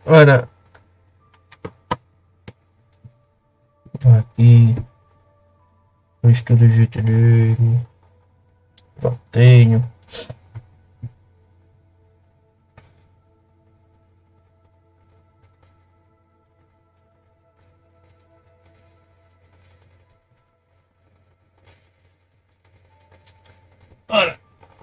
Ora, aqui, mistura ajeitadinho, prontinho. Ora,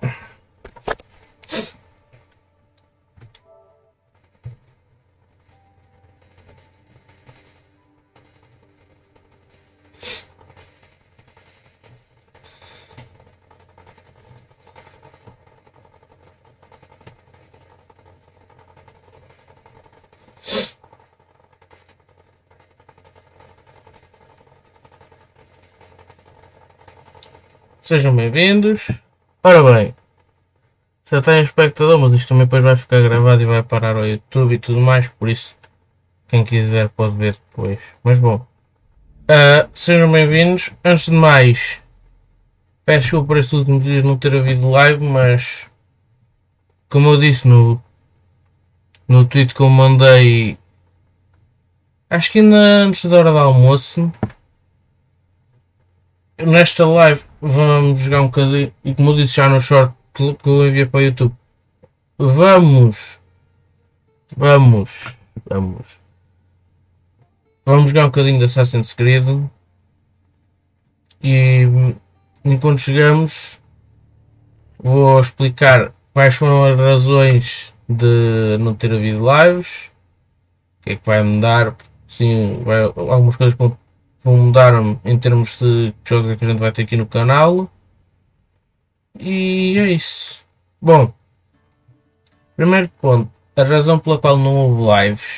sejam bem-vindos. Ora bem, já tem espectador, mas isto também depois vai ficar gravado e vai parar ao YouTube e tudo mais, por isso quem quiser pode ver depois. Mas bom, sejam bem-vindos. Antes de mais, peço desculpa por estes últimos dias não ter havido live, mas como eu disse no tweet que eu mandei, acho que ainda antes da hora do almoço, nesta live vamos jogar um bocadinho, e como eu disse já no short que eu enviei para o YouTube, vamos jogar um bocadinho de Assassin's Creed e enquanto chegamos vou explicar quais foram as razões de não ter havido lives, o que é que vai mudar, sim, algumas coisas vão mudar em termos de jogos que a gente vai ter aqui no canal. E é isso. Bom, primeiro ponto, a razão pela qual não houve lives.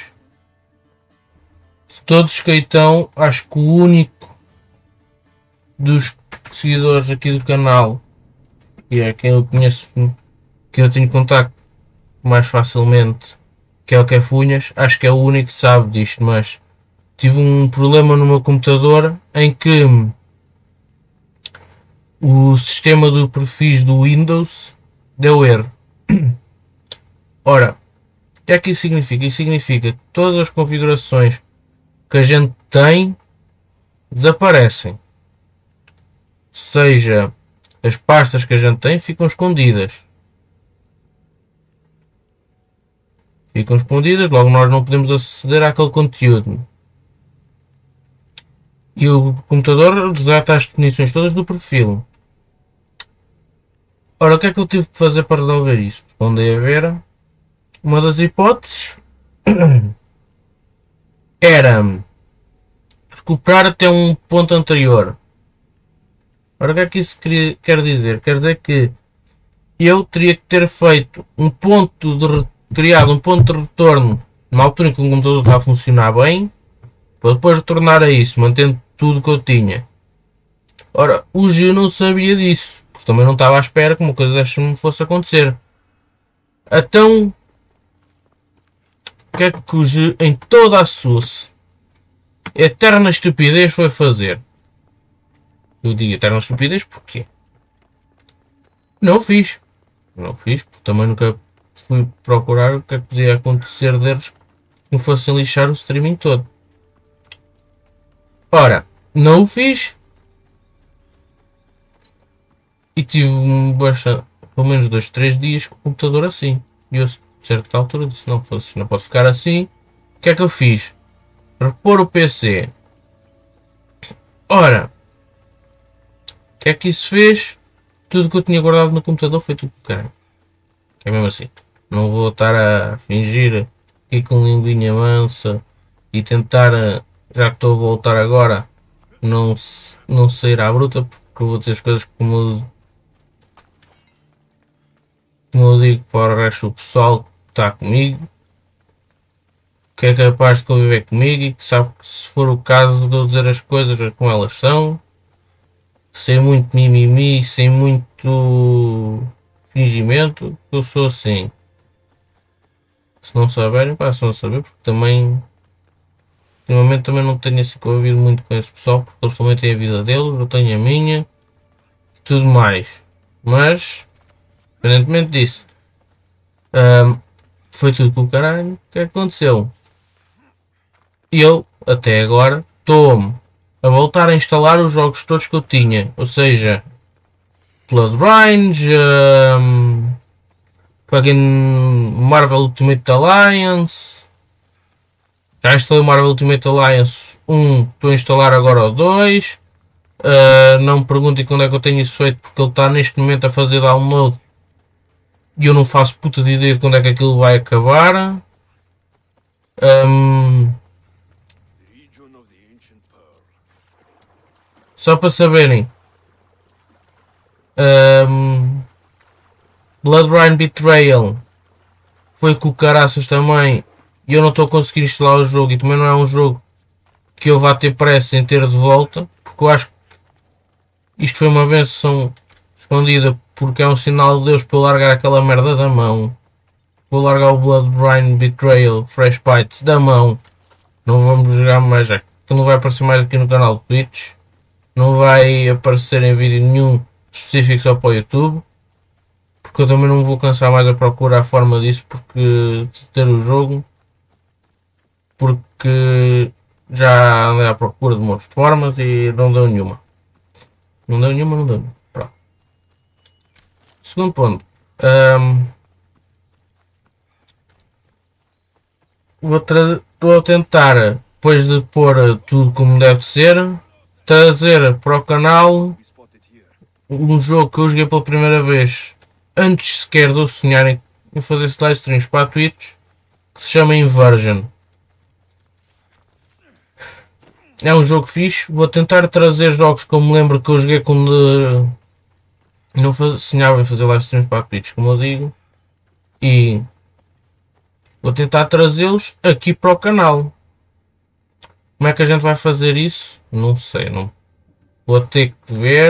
De todos que estão, acho que o único dos seguidores aqui do canal, que é quem eu conheço, que eu tenho contato mais facilmente, que é o Kefunhas, acho que é o único que sabe disto, mas tive um problema no meu computador em que o sistema de perfis do Windows deu erro. Ora, o que é que isso significa? Isso significa que todas as configurações que a gente tem desaparecem. Ou seja, as pastas que a gente tem ficam escondidas. Logo nós não podemos aceder àquele conteúdo. E o computador desata as definições todas do perfil. Ora, o que é que eu tive que fazer para resolver isso? Andei a ver. Uma das hipóteses era recuperar até um ponto anterior. Ora, o que é que isso quer dizer? Quer dizer que eu teria que ter feito criado um ponto de retorno na altura em que o computador estava a funcionar bem, para depois retornar a isso, mantendo tudo que eu tinha. Ora, o Gil não sabia disso, porque também não estava à espera que uma coisa desta me fosse acontecer. Então, o que é que o Gil, em toda a sua eterna estupidez, foi fazer? Eu digo eterna estupidez porquê? Não fiz, porque também nunca fui procurar o que é que podia acontecer deles que me fossem lixar o streaming todo. Ora, não o fiz e tive pelo menos 2, 3 dias com o computador assim. E eu, a certa altura, disse: não pode ficar assim. O que é que eu fiz? Repor o PC. Ora, o que é que isso fez? Tudo que eu tinha guardado no computador foi tudo caralho. É mesmo assim. Não vou estar a fingir aqui com linguinha mansa e tentar, já que estou a voltar agora, não sair à bruta, porque eu vou dizer as coisas como eu digo para o resto do pessoal que está comigo, que é capaz de conviver comigo e que sabe que se for o caso de eu dizer as coisas como elas são, sem muito mimimi, sem muito fingimento, eu sou assim. Se não saberem, passam a saber, porque também ultimamente também não tenho assim convivido muito com esse pessoal, porque eles também têm a vida deles, eu tenho a minha e tudo mais. Mas, independentemente disso, foi tudo com o caralho. O que é que aconteceu? eu, até agora, estou-me a voltar a instalar os jogos todos que eu tinha. Ou seja, Blood Rage, fucking Marvel Ultimate Alliance. Já instalei o Marvel Ultimate Alliance 1, estou a instalar agora o 2. Não me perguntem quando é que eu tenho isso feito, porque ele está neste momento a fazer download e eu não faço puta de ideia de quando é que aquilo vai acabar. Só para saberem, Bloodline Betrayal foi com o caraças também e eu não estou a conseguir instalar o jogo e também não é um jogo que eu vá ter pressa em ter de volta, porque eu acho que isto foi uma benção escondida, porque é um sinal de Deus para eu largar aquela merda da mão. Vou largar o Bloodline Betrayal Fresh Bites da mão. Não vamos jogar mais, já que não vai aparecer mais aqui no canal do Twitch. Não vai aparecer em vídeo nenhum específico só para o YouTube. Porque eu também não vou cansar mais a procurar a forma disso, porque de ter o jogo. Porque já andei à procura de muitas formas e não deu nenhuma. Não deu nenhuma, não deu nenhuma. Pronto. Segundo ponto. Estou a tentar, depois de pôr tudo como deve ser, trazer para o canal um jogo que eu joguei pela primeira vez antes sequer de eu sonhar em fazer live streams para a Twitch, que se chama Inversion. É um jogo fixe. Vou tentar trazer jogos que eu me lembro que eu joguei quando não sonhava em fazer live streams para a Twitch, como eu digo, e vou tentar trazê-los aqui para o canal. Como é que a gente vai fazer isso? Não sei, não. Vou ter que ver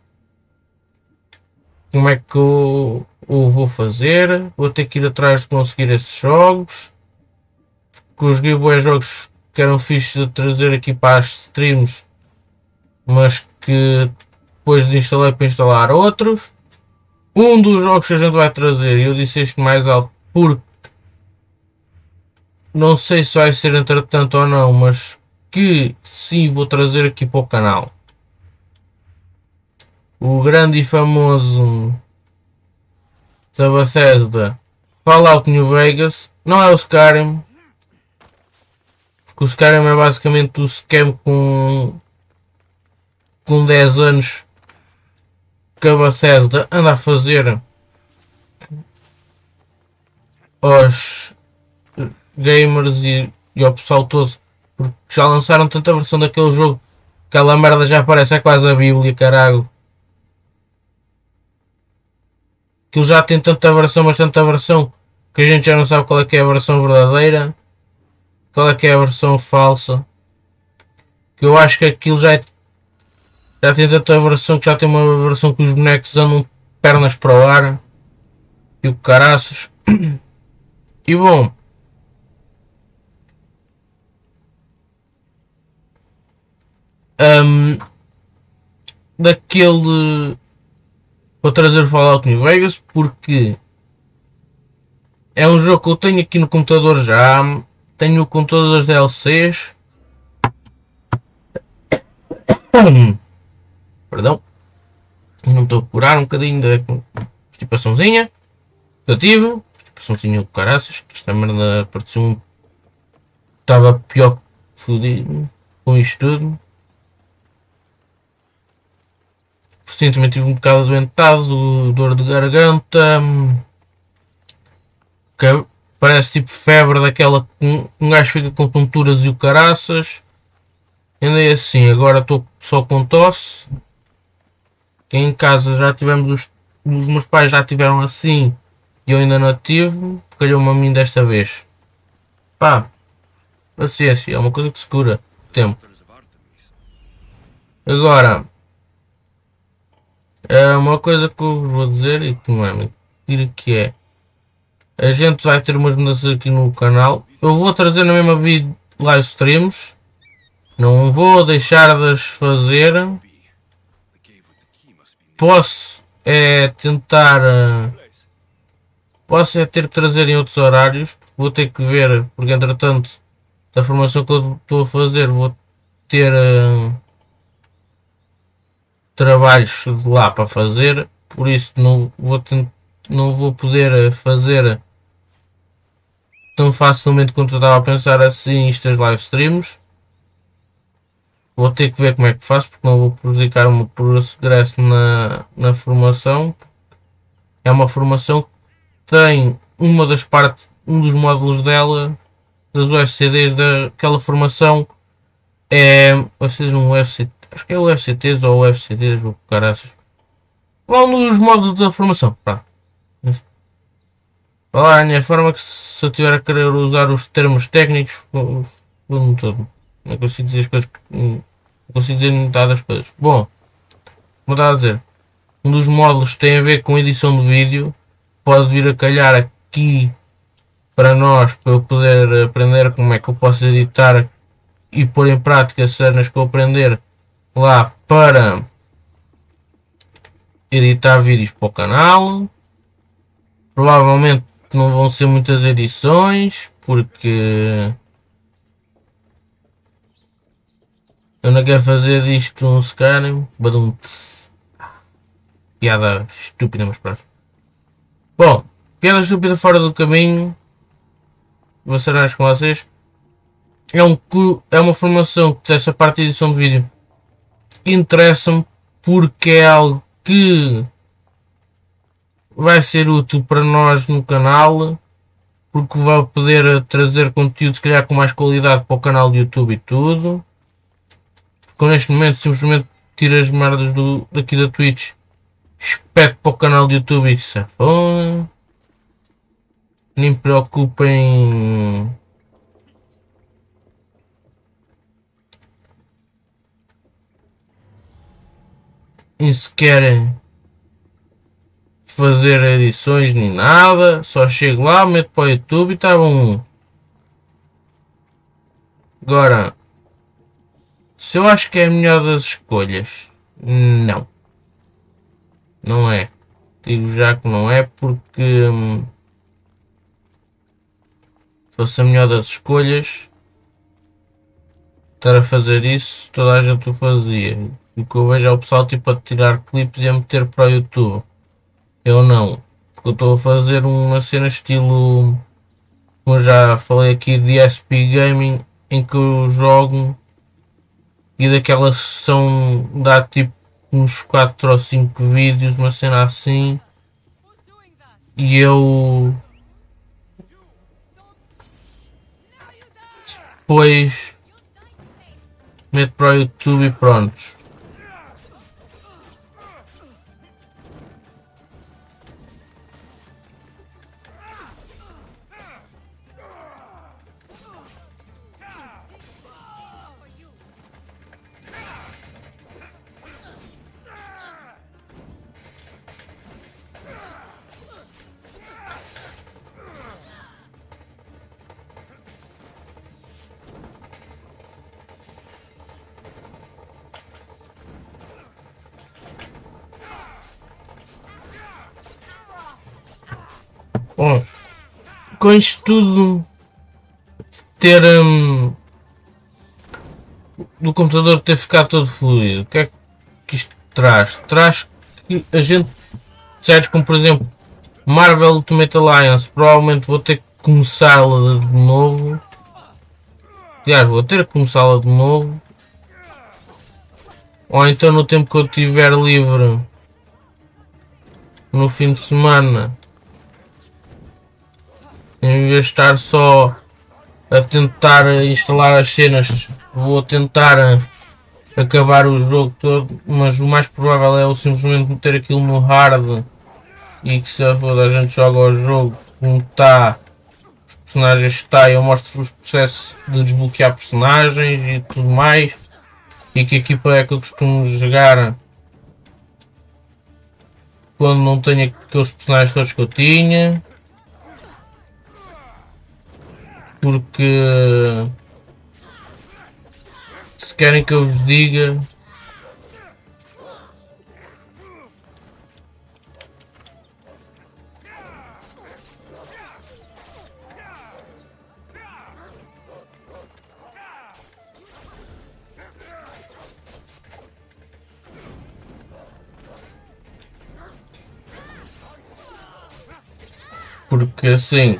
como é que eu vou fazer. Vou ter que ir atrás de conseguir esses jogos. Porque eu joguei bons jogos que eram fixos de trazer aqui para as streams, mas que depois desinstalei para instalar outros. Um dos jogos que a gente vai trazer, e eu disse isto mais alto porque não sei se vai ser entretanto ou não, mas que sim vou trazer aqui para o canal. O grande e famoso da Bethesda Fallout New Vegas. Não é o Skyrim, porque o Skyrim é basicamente o scam com 10 anos que a Bethesda anda a fazer aos gamers e ao pessoal todo, porque já lançaram tanta versão daquele jogo, aquela merda já parece quase a Bíblia, caralho. Aquilo já tem tanta versão, mas tanta versão, que a gente já não sabe qual é que é a versão verdadeira, qual é que é a versão falsa. Que eu acho que aquilo já tem tanta versão que já tem uma versão que os bonecos andam pernas para o ar e o caraças. E bom, daquele, vou trazer o Fallout New Vegas porque é um jogo que eu tenho aqui no computador já. Tenho com todas as DLCs. Perdão. Não estou a curar um bocadinho da constipaçãozinha que eu tive. Constipaçãozinha do caraças. Que esta merda parecia um. Estava pior que fodido com isto tudo. Recentemente tive um bocado adoentado, dor de garganta. Que parece tipo febre daquela que um gajo fica com tonturas e o caraças. Andei assim, agora estou só com tosse. Que em casa já tivemos os meus pais já tiveram assim e eu ainda não tive. Calhou-me a mim desta vez. Pá, paciência, é uma coisa que se cura. Tempo. Agora, é uma coisa que eu vos vou dizer e que não é mentira, que é a gente vai ter umas mudanças aqui no canal. Eu vou trazer na mesma vídeo live streams. Não vou deixar de as fazer. Posso é tentar. Posso é ter que trazer em outros horários. Vou ter que ver, porque entretanto da formação que eu estou a fazer, vou ter trabalhos de lá para fazer, por isso não vou poder fazer tão facilmente quanto eu estava a pensar assim estas live streams. Vou ter que ver como é que faço, porque não vou prejudicar o meu progresso na formação. É uma formação que tem uma das partes, um dos módulos dela, das UFCDs daquela formação, é, ou seja, um UFC, acho que é o UFCTs ou o UFCDs, ou caraças. Lá um dos módulos da formação, pá. Falar a minha forma que se eu tiver a querer usar os termos técnicos, vou todo. Não consigo dizer as coisas, não consigo dizer metade das coisas. Bom, vou dar a dizer. Um dos módulos tem a ver com edição de vídeo. Pode vir a calhar aqui para nós, para eu poder aprender como é que eu posso editar e pôr em prática as cenas que eu aprender lá para editar vídeos para o canal. Provavelmente não vão ser muitas edições, porque eu não quero fazer disto um Skyrim. Badum. Piada estúpida, mas pronto. Bom, piada estúpida fora do caminho. Vou ser honesto com vocês. É uma formação que essa parte de edição de vídeo interessa-me porque é algo que vai ser útil para nós no canal, porque vai poder trazer conteúdo se calhar com mais qualidade para o canal do YouTube e tudo. Porque neste momento simplesmente tiro as merdas daqui da Twitch, espeto para o canal do YouTube e se foda. Nem me preocupem em sequer fazer edições nem nada, só chego lá, meto para o YouTube e está bom. Agora, se eu acho que é a melhor das escolhas, não. Não é. Digo já que não é porque se fosse a melhor das escolhas, estar a fazer isso, toda a gente o fazia. E o que eu vejo é o pessoal tipo a tirar clipes e a meter para o YouTube. Eu não. Porque eu estou a fazer uma cena estilo, como eu já falei aqui, de SP Gaming, em que eu jogo e daquela sessão dá tipo uns 4 ou 5 vídeos, uma cena assim, e eu depois meto para o YouTube e pronto. Bom, com isto tudo, ter do computador ter ficado todo fluido, o que é que isto traz? Traz que a gente, séries como por exemplo Marvel Ultimate Alliance, provavelmente vou ter que começá-la de novo. Aliás, vou ter que começá-la de novo. Ou então no tempo que eu estiver livre no fim de semana, em vez de estar só a tentar instalar as cenas, vou tentar acabar o jogo todo, mas o mais provável é eu simplesmente meter aquilo no hard e que se a gente joga o jogo como está, os personagens está, eu mostro os processos de desbloquear personagens e tudo mais, e que equipa é que eu costumo jogar quando não tenho aqueles personagens todos que eu tinha, porque se querem que eu vos diga, Porque assim,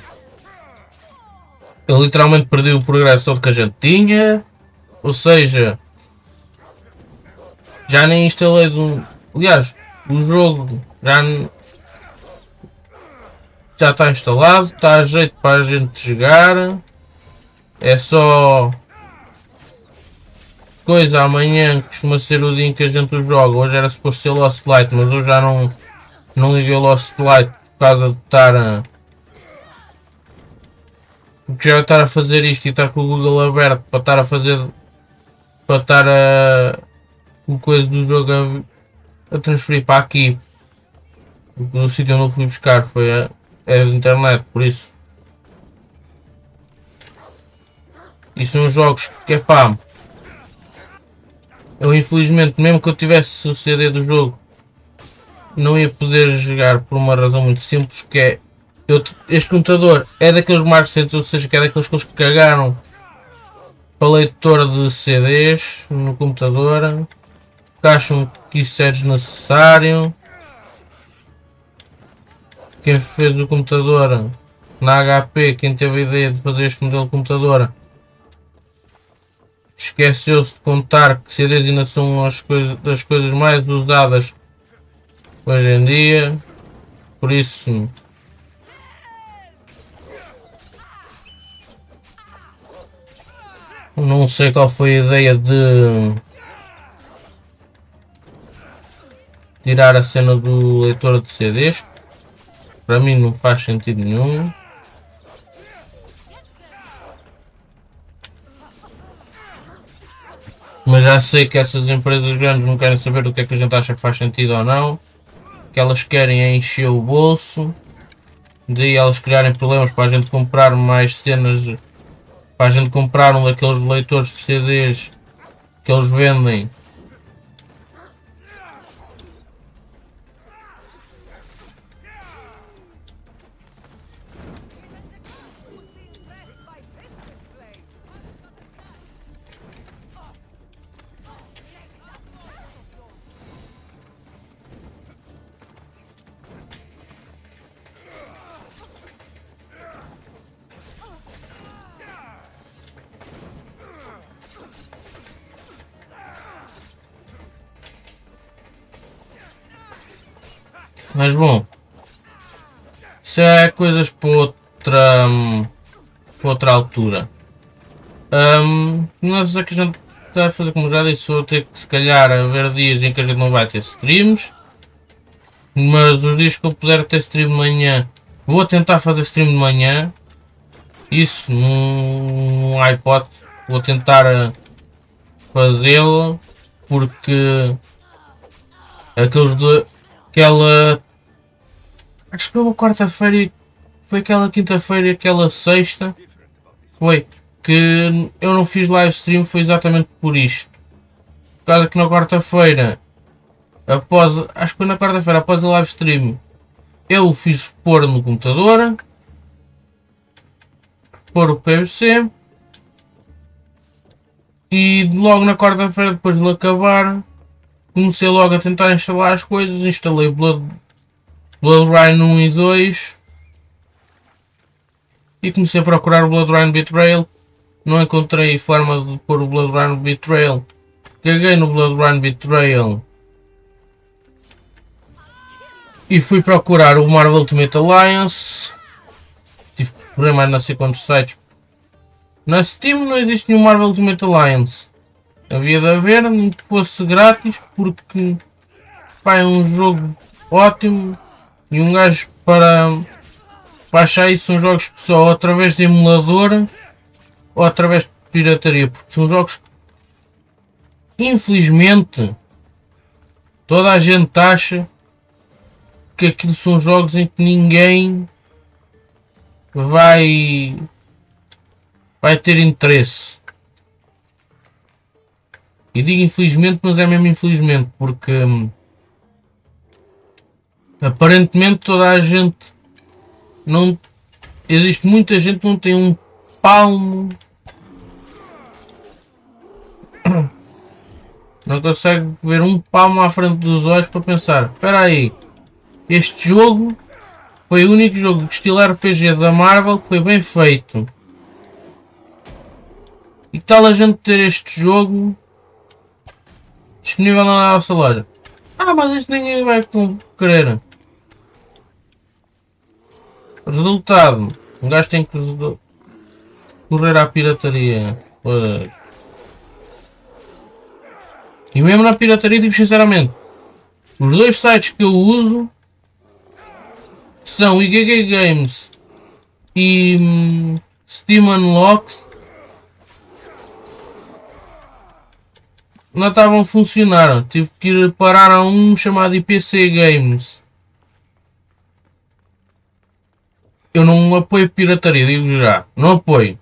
eu literalmente perdi o progresso todo que a gente tinha. Ou seja, já nem instalei do. Aliás, o jogo já está instalado, está a jeito para a gente jogar. É só coisa amanhã, que costuma ser o dia em que a gente o joga. Hoje era suposto ser Lost Light, mas eu já não liguei o Lost Light por causa de estar a. Porque já estar a fazer isto e estar com o Google aberto para estar a fazer. Para estar a. O coisa do jogo a transferir para aqui. No sítio onde eu fui buscar foi a internet, por isso. E são jogos que é pá. Eu infelizmente, mesmo que eu tivesse o CD do jogo, não ia poder jogar por uma razão muito simples, que é este computador é daqueles mais recentes, ou seja, que é daqueles que eles cagaram para leitor de CDs no computador, que acham que isso é desnecessário. Quem fez o computador na HP, quem teve a ideia de fazer este modelo de computador, esqueceu-se de contar que CDs ainda são das coisas mais usadas hoje em dia. Por isso, não sei qual foi a ideia de tirar a cena do leitor de CDs. Para mim não faz sentido nenhum. Mas já sei que essas empresas grandes não querem saber o que é que a gente acha que faz sentido ou não. O que elas querem é encher o bolso. Daí elas criarem problemas para a gente comprar mais cenas. Para a gente comprar um daqueles leitores de CDs que eles vendem. Mas bom, isso é coisas para outra altura. Não sei que a gente está a fazer, como já disse, vou ter que se calhar haver dias em que a gente não vai ter streams. Mas os dias que eu puder ter stream de manhã, vou tentar fazer stream de manhã. Isso num iPod, vou tentar fazê-lo, porque aqueles de aquela, acho que foi uma quarta-feira, foi aquela quinta-feira, aquela sexta, foi que eu não fiz live stream, foi exatamente por isto. Por causa que na quarta-feira, acho que foi na quarta-feira, após a live stream, eu o fiz pôr no computador, pôr o PVC, e logo na quarta-feira, depois de ele acabar, comecei logo a tentar instalar as coisas. Instalei Bloodline 1 e 2 e comecei a procurar o Bloodline Betrayal. Não encontrei forma de pôr o Bloodline Betrayal. Caguei no Bloodline Betrayal e fui procurar o Marvel Ultimate Alliance. Tive que correr mais não sei quantos sites. Na Steam não existe nenhum Marvel Ultimate Alliance. Havia de haver, nem que fosse grátis, porque pá, é um jogo ótimo e um gajo para achar isso são jogos que só através de emulador ou através de pirataria, porque são jogos que infelizmente toda a gente acha que aquilo são jogos em que ninguém vai ter interesse. E digo infelizmente, mas é mesmo infelizmente, porque aparentemente toda a gente não. Existe muita gente que não tem um palmo. Não consegue ver um palmo à frente dos olhos para pensar: espera aí, este jogo Foi o único jogo de estilo RPG da Marvel que foi bem feito. E que tal a gente ter este jogo disponível na nossa loja? Ah, mas isso ninguém vai querer. Resultado. Um gajo tem que correr à pirataria. Pois. E mesmo na pirataria, digo sinceramente, os dois sites que eu uso são o IGG Games e Steam Unlocked. Não estavam a funcionar. Tive que ir parar a um chamado IPC Games. Eu não apoio pirataria, digo já. Não apoio.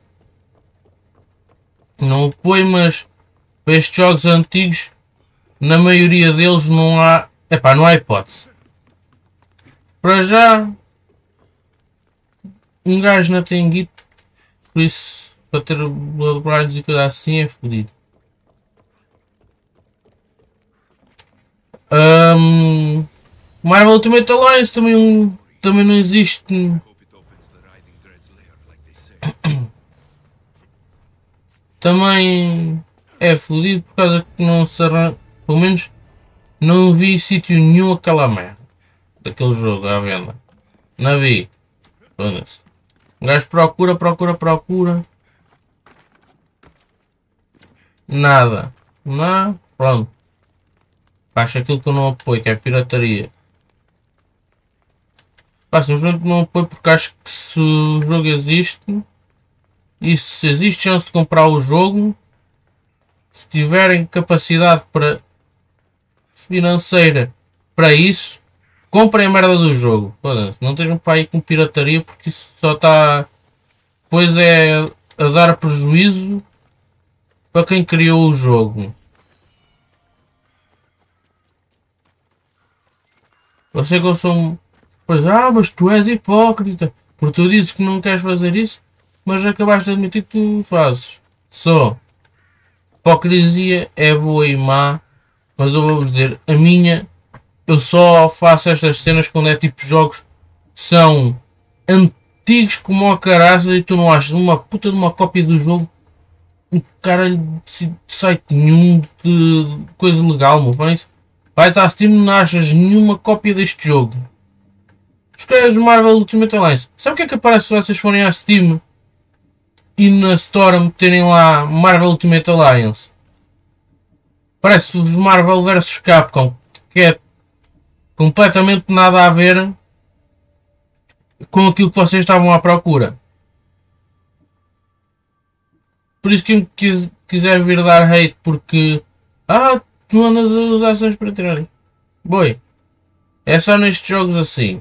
Não apoio, mas para estes jogos antigos, na maioria deles não há. Epá, não há hipótese. Para já, um gajo não tem guito, por isso, para ter Bloodborne e coisa assim é fodido. Marvel Ultimate Alliance também não existe. Também é fodido por causa que não se arranja. Pelo menos não vi sítio nenhum aquela merda daquele jogo à venda. Não vi. Um gajo procura. Nada. Não. Pronto. Baixa aquilo que eu não apoio, que é pirataria. Simplesmente não apoio porque acho que se o jogo existe e se existe chance de comprar o jogo, se tiverem capacidade financeira para isso, comprem a merda do jogo. Não estejam para aí com pirataria porque isso só está depois é a dar prejuízo para quem criou o jogo. Eu sei que eu sou pois, mas tu és hipócrita. Porque tu dizes que não queres fazer isso, mas acabaste de admitir que tu fazes. Só. Hipocrisia é boa e má, mas eu vou-vos dizer, a minha, eu só faço estas cenas quando é tipo jogos que são antigos como a caraças e tu não achas uma puta de uma cópia do jogo, um cara de site nenhum de coisa legal, meu. Vai estar a Steam, não achas nenhuma cópia deste jogo. Escreves Marvel Ultimate Alliance. Sabe o que é que aparece se vocês forem à Steam e na Store meterem lá Marvel Ultimate Alliance? Parece-vos Marvel vs Capcom, que é completamente nada a ver com aquilo que vocês estavam à procura. Por isso que quiser vir dar hate porque tu andas a usar ações para tirar. Boi, é só nestes jogos assim.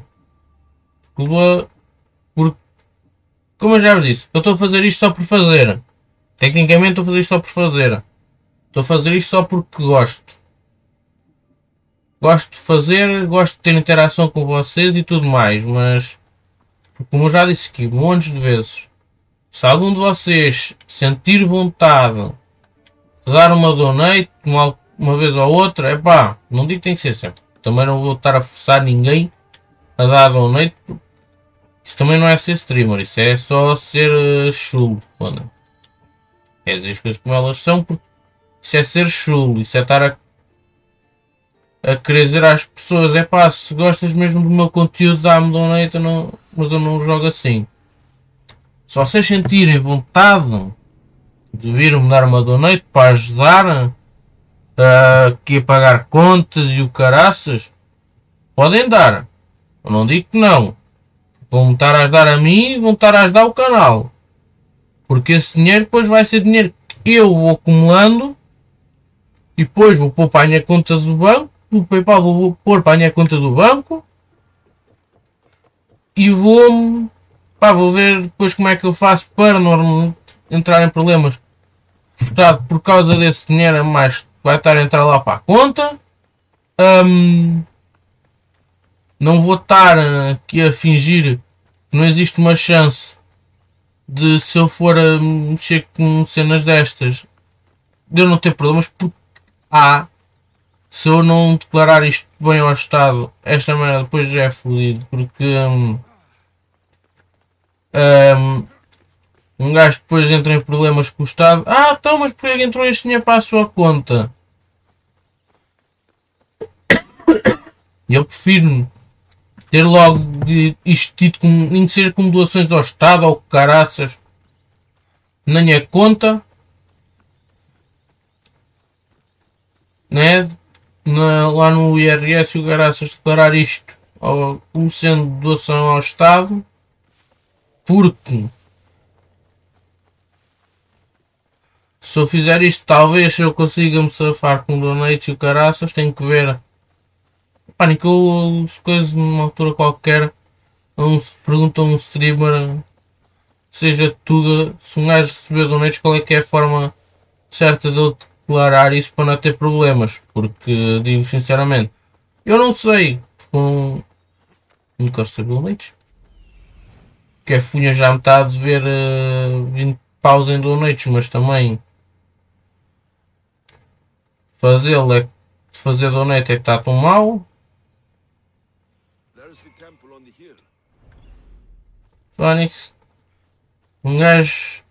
Porque, como eu já vos disse, eu estou a fazer isto só por fazer. Tecnicamente estou a fazer isto só por fazer. Estou a fazer isto só porque gosto. Gosto de fazer, gosto de ter interação com vocês e tudo mais, mas como eu já disse aqui montes de vezes, se algum de vocês sentir vontade de dar uma donate uma vez ou outra, não digo que tem que ser sempre. Também não vou estar a forçar ninguém a dar donate. Isso também não é ser streamer, isso é só ser chulo. É dizer as coisas como elas são, porque isso é ser chulo, isso é estar a querer dizer às pessoas, se gostas mesmo do meu conteúdo, dá-me donate, mas eu não jogo assim. Se vocês sentirem vontade de vir-me dar uma donate para ajudar aqui a pagar contas e o caraças, podem dar. Eu não digo que não. Vão estar a ajudar a mim e vão estar a ajudar o canal. Porque esse dinheiro depois vai ser dinheiro que eu vou acumulando e depois vou pôr para a minha conta do banco. O PayPal vou pôr para a minha conta do banco e vou ver depois como é que eu faço para não entrar em problemas por causa desse dinheiro a mais que vai estar a entrar lá para a conta. Não vou estar aqui a fingir que não existe uma chance de, se eu for a mexer com cenas destas, de eu não ter problemas, porque se eu não declarar isto bem ao Estado, esta merda depois já é fodido, porque Ahm, um gajo depois entra em problemas com o Estado. Ah, então, mas porquê que entrou este dinheiro para a sua conta? E eu prefiro ter logo isto tido como, nem que seja como doações ao Estado ou caraças na minha conta, né? Lá no IRS o caraças declarar isto como sendo doação ao Estado, porque se eu fizer isto, talvez eu consiga me safar com donates e o caraças, tenho que ver. Pá, nem que eu, as coisas numa altura qualquer, perguntam a um streamer, seja tudo, se um gajo receber donates, qual é que é a forma certa de eu declarar isso para não ter problemas, porque digo sinceramente, eu não sei, com nunca recebi donates, que é funha já metade de ver 20 paus em donates, mas também fazê-lo é fazer donate é que está tão mal. Phoenix, um gajo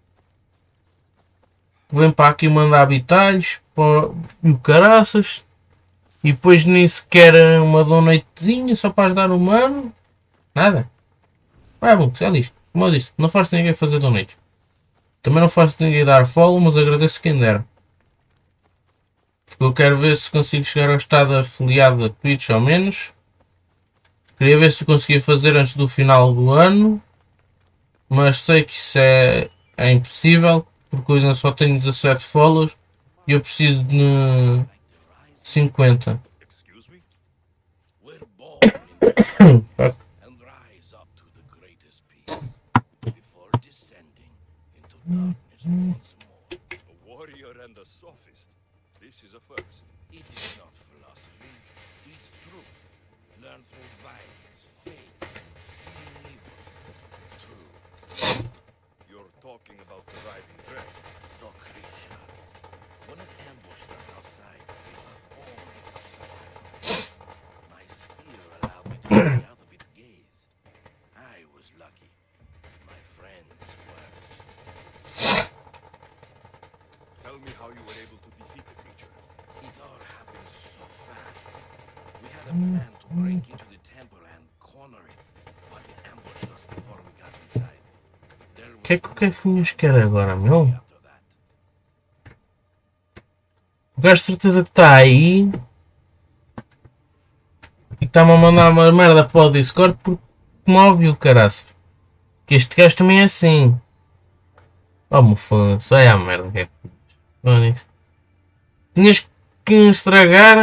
que vem para aqui mandar habitalhos e o caraças e depois nem sequer uma donatezinha só para ajudar o mano, nada. É bom, é listo. Como eu disse, não faço ninguém fazer donate. Também não faço ninguém dar follow, mas agradeço quem der. Porque eu quero ver se consigo chegar ao estado afiliado da Twitch ao menos. Queria ver se conseguia fazer antes do final do ano. Mas sei que isso é impossível. Porque eu ainda só tenho 17 follows. E eu preciso de 50. This is a first. It is not philosophy, it's truth. Learn through violence, faith, seeing evil. True. You're talking about the riding threat. The creature. When it ambushed us outside, we were only of survival. My spear allowed me to stay out of its gaze. I was lucky. My friends weren't. Tell me how you were able to defeat the creature. It all happened so fast. We had a plan to break into the temple and corner it, but it ambushed us before we got inside. There was Que é que o Kefinhas quer agora, meu? after that. O gajo de certeza que está aí e está-me a mandar uma merda para o Discord porque me ouviu, caraças. Que este gajo também é assim. Oh, me foda-se, vai à merda, que é que tinhas que estragar.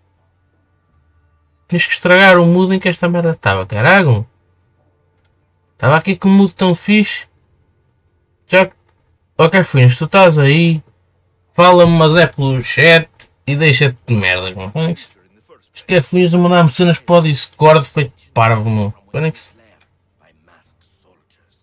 Tinhas que estragar o mood em que esta merda estava, caralho. Estava aqui com o mood tão fixe. Já que. Ok, Funes, tu estás aí. Fala-me, mas é pelo chat e deixa-te de merda, mano. Isto que é Funes a mandar-me cenas para o Discord feito parvo, meu. Fênix. By masked soldiers.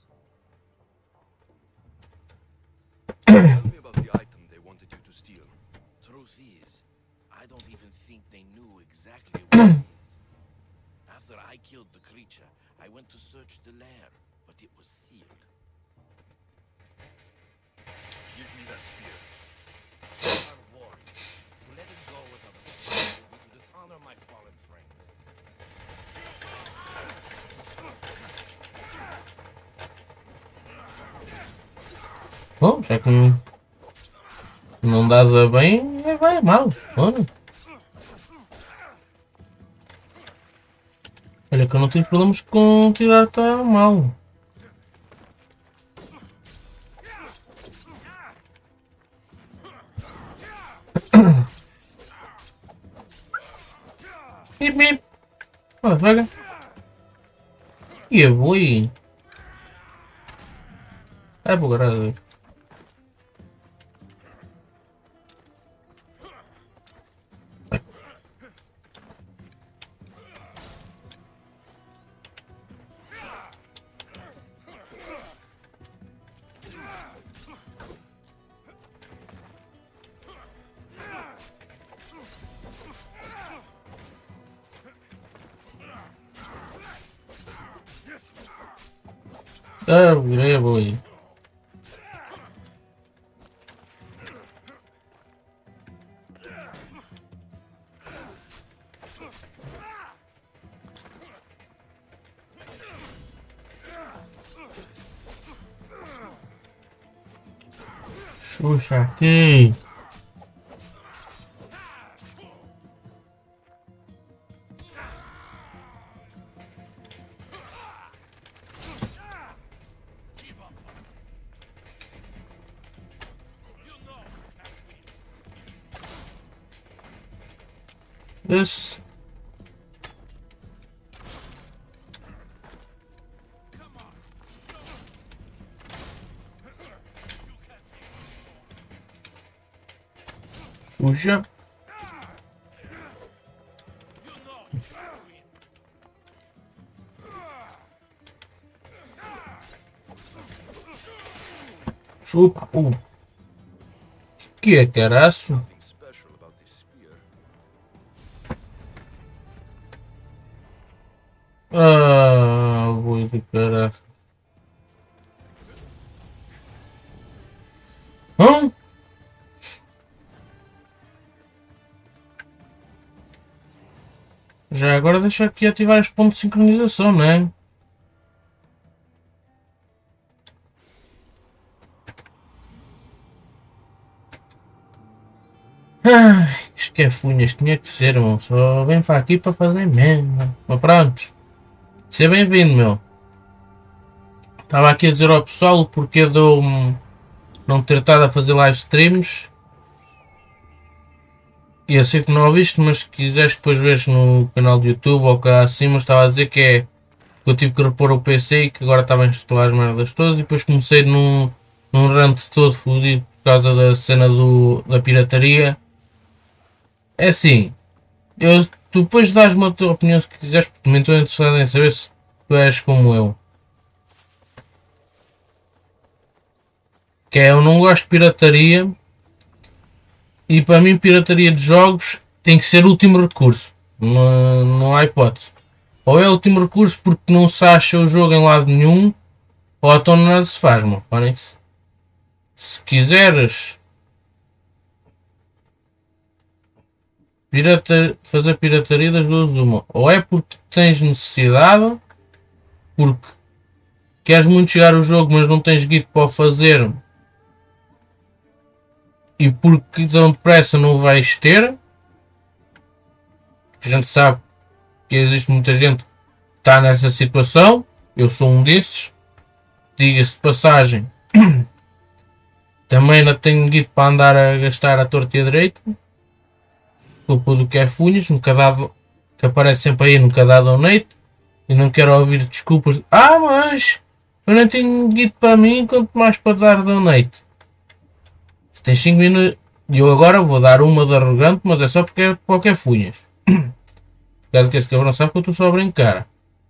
Tell me about the item they wanted you to steal. Truth is, I don't even think they knew exactly what it is. After I killed the creature, I went to search the lair, but it was sealed. Give me that spear. We are warriors. To let it go without a fight would be to dishonor my fallen friends. Bom, já que não dás a bem, vai mal. Olha. Olha que eu não tive problemas com tirar-te a mal. Bip, bip. Olha, pega. E eu vou aí. É bugado. Ah, virei a boia. Xuxa aqui. This. Xuxa. Chupa. Que é caraço? Nothing special about this spear. Ah, boi do caraço. Hã? Já agora deixa aqui ativar os pontos de sincronização, não é? Ai, isto que é funhas, tinha que ser, meu. Só vem para aqui para fazer mesmo. Mas pronto. Seja bem-vindo, meu. Estava aqui a dizer ao pessoal o porquê de eu não ter estado a fazer live streams. E eu sei que não ouviste, mas se quiseres depois veres no canal do YouTube ou cá acima, estava a dizer que é que eu tive que repor o PC e que agora estava a instalar as merdas todas e depois comecei num rant todo fodido por causa da cena da pirataria. É assim, tu depois dás-me a tua opinião se quiseres, porque também estou interessado em saber se tu és como eu. Que é, eu não gosto de pirataria e para mim pirataria de jogos tem que ser o último recurso. Não há hipótese. Ou é o último recurso porque não se acha o jogo em lado nenhum, ou então nada se faz, meu. Se quiseres fazer pirataria das duas uma. Ou é porque tens necessidade, porque queres muito chegar o jogo mas não tens guito para o fazer e porque tão depressa não o vais ter. A gente sabe que existe muita gente que está nessa situação. Eu sou um desses. Diga-se de passagem. Também não tenho guito para andar a gastar à torta e à direita. Culpa do que é funhas, nunca dá, que aparece sempre aí, nunca dá donate. E não quero ouvir desculpas. Mas eu não tenho guito para mim, quanto mais para dar donate. Se tens 5 minutos, e eu agora vou dar uma de arrogante, mas é só porque é qualquer funhas. Quero que este cabrão sabe que eu estou só a brincar.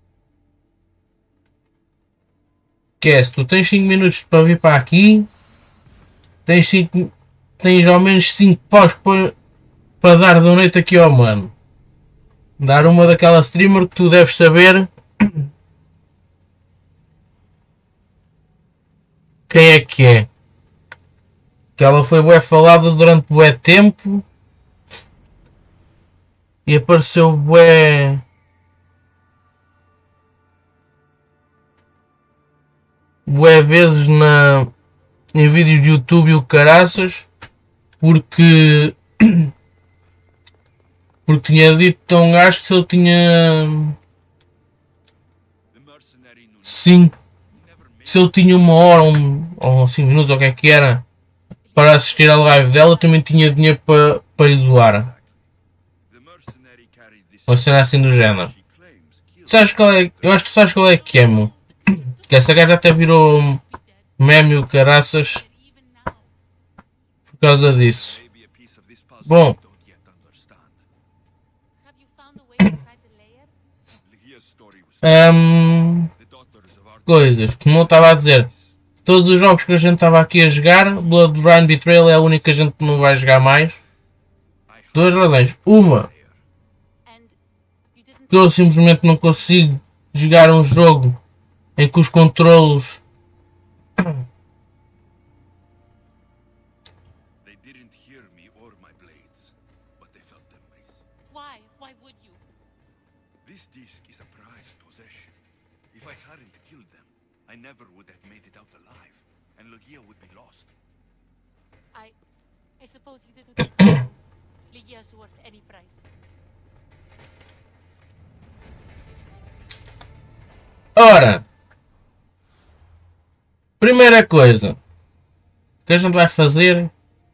Que é, se tu tens 5 minutos para vir para aqui, tens ao menos 5 paus para dar donate aqui ao mano. Dar uma daquela streamer que tu deves saber quem é que é. Que ela foi bué falada durante bué tempo e apareceu bué vezes em vídeos de YouTube e o caraças porque tinha dito a um gajo que se ele tinha se ele tinha uma hora ou 5 minutos ou o que era para assistir à live dela, também tinha dinheiro para lhe doar. Uma cena assim do género. Sabes qual é? Eu acho que sabes qual é que é, meu. Que essa gaja até virou meme o caraças por causa disso. Bom, coisas, como eu estava a dizer, todos os jogos que a gente estava aqui a jogar, Bloodborne Betrayal é a única que a gente não vai jogar mais. Duas razões. Uma, que eu simplesmente não consigo jogar um jogo em que os controlos They didn't hear me or my blades, but they felt them, Breeze. Why? Why would you? This disc is a prized possession. If I hadn't killed them, I never would have made it out alive, and Logia would be lost. I suppose you did what you could. Lygia's worth any price. Ora, primeira coisa que a gente vai fazer,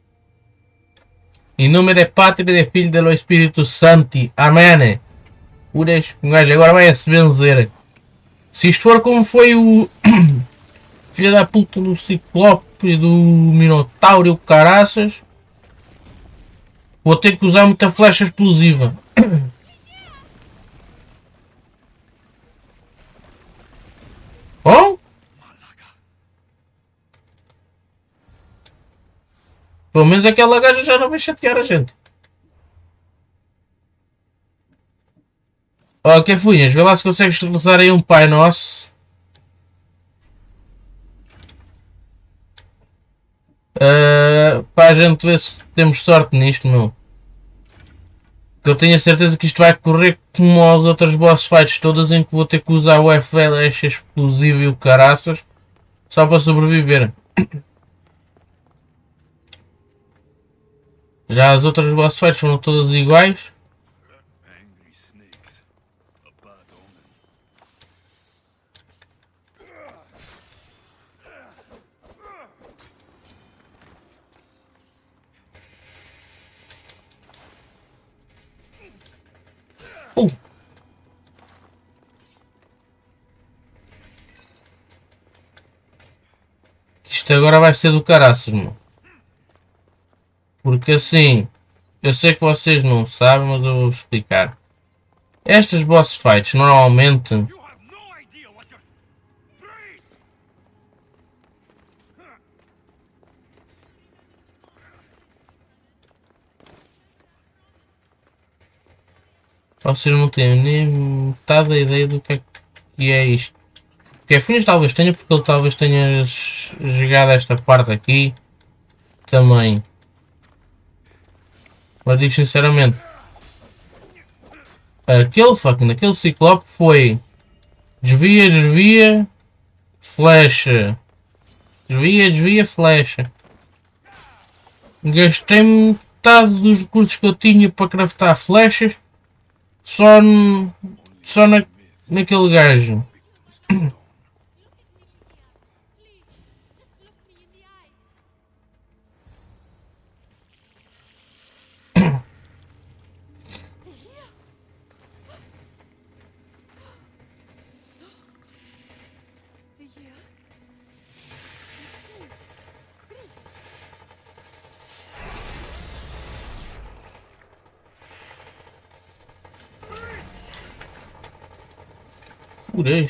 em nome de Pátria e de Filho do Espírito Santo, amém. O gajo agora vai a se benzer. Se isto for como foi o filho da puta do Ciclope e do Minotauro e o caraças, vou ter que usar muita flecha explosiva. Bom? Pelo menos aquela gaja já não vai chatear a gente. Ó, que funhas, vê lá se consegues rezar aí um Pai Nosso. Para a gente ver se temos sorte nisto, meu. Que eu tenho a certeza que isto vai correr como as outras boss fights todas, em que vou ter que usar o FLS explosivo e o caraças só para sobreviver. Já as outras boss fights foram todas iguais. Angry snakes. A bad omen. Isto agora vai ser do caraças, meu. Porque assim, eu sei que vocês não sabem, mas eu vou explicar. Estas boss fights normalmente You have no idea what you're... Breeze! vocês não têm nem metade da ideia do que é isto. Que a Funhas talvez tenha, porque ele talvez tenha jogado esta parte aqui também. Mas digo sinceramente, aquele Ciclope foi desvia, desvia, flecha, desvia, desvia, flecha. Gastei metade dos recursos que eu tinha para craftar flechas só naquele gajo. Furei.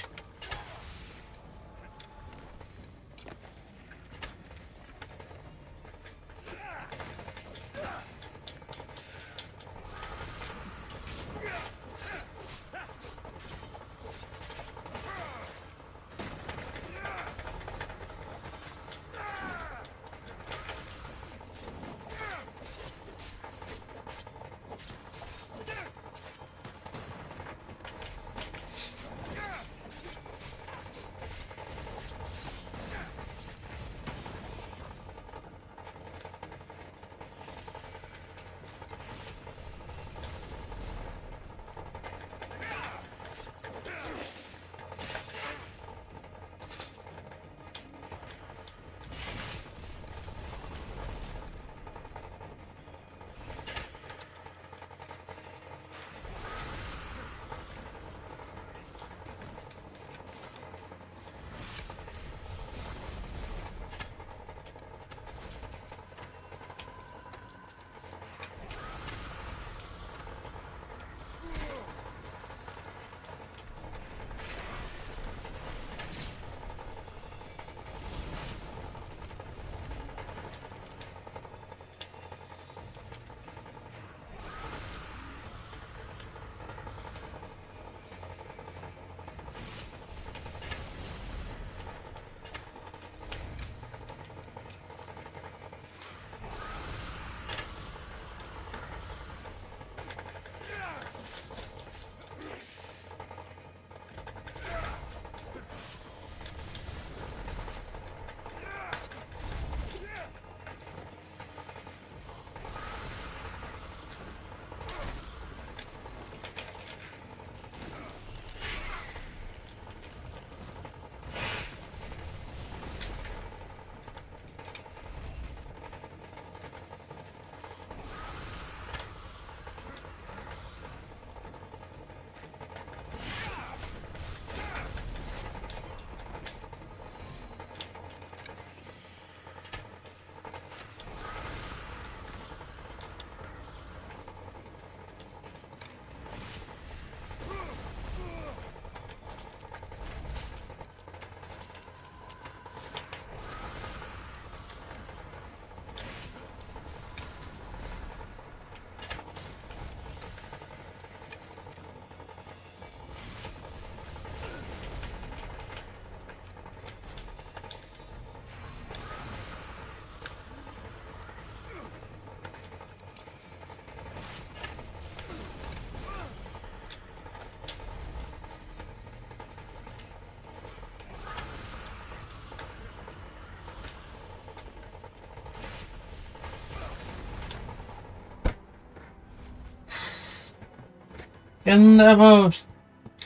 Andamos.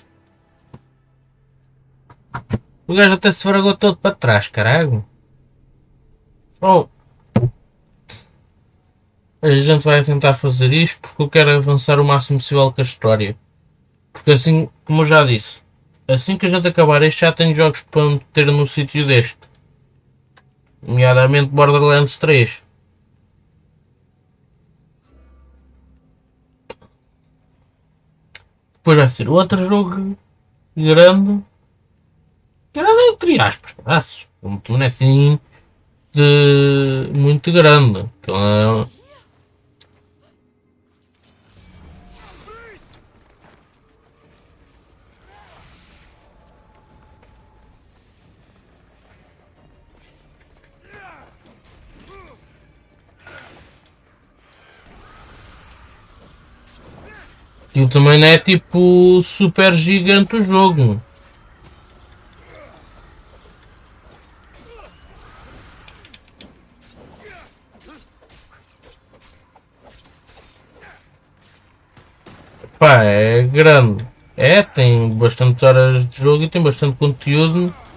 O gajo até se fragou todo para trás, caralho. Bom, a gente vai tentar fazer isto porque eu quero avançar o máximo possível com a história. Porque assim, como eu já disse, assim que a gente acabar este já tenho jogos para meter no sítio deste. Nomeadamente Borderlands 3. Depois vai ser outro jogo grande. Grande entre aspas, graças. Não é assim de muito grande. Então, aquilo também não é tipo super gigante o jogo. Pá, é grande. É, tem bastante horas de jogo e tem bastante conteúdo.